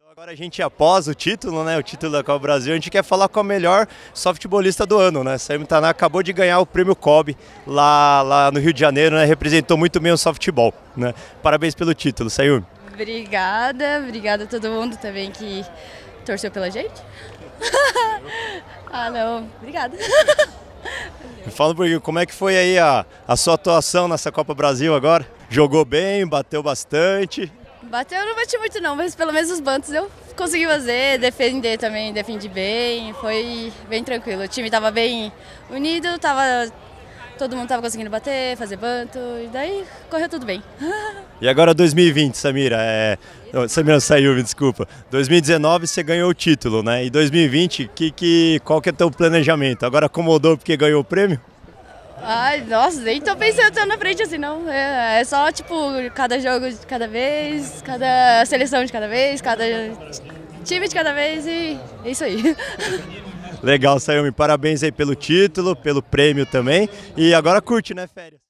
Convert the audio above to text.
Agora a gente, após o título, né, o título da Copa Brasil, a gente quer falar com a melhor softbolista do ano, né? Sayumi Tanaha acabou de ganhar o prêmio COBE lá no Rio de Janeiro, né? Representou muito bem o softball, né? Parabéns pelo título, Sayumi. Obrigada a todo mundo também que torceu pela gente. Não, obrigada. Fala um pouquinho, como é que foi aí a sua atuação nessa Copa Brasil agora? Jogou bem, bateu bastante? Eu não bati muito não, mas pelo menos os bunts eu consegui fazer, defender também, defendi bem, foi bem tranquilo. O time estava bem unido, todo mundo estava conseguindo bater, fazer bunto, e daí correu tudo bem. E agora 2020, Sayumi, desculpa. 2019 você ganhou o título, né? E 2020, qual que é o teu planejamento? Agora acomodou porque ganhou o prêmio? Ai, nossa, nem tô pensando tão na frente assim, não. É só, tipo, cada jogo de cada vez, cada seleção de cada vez, cada time de cada vez e é isso aí. Legal, Sayumi. Parabéns aí pelo título, pelo prêmio também. E agora curte, né, férias?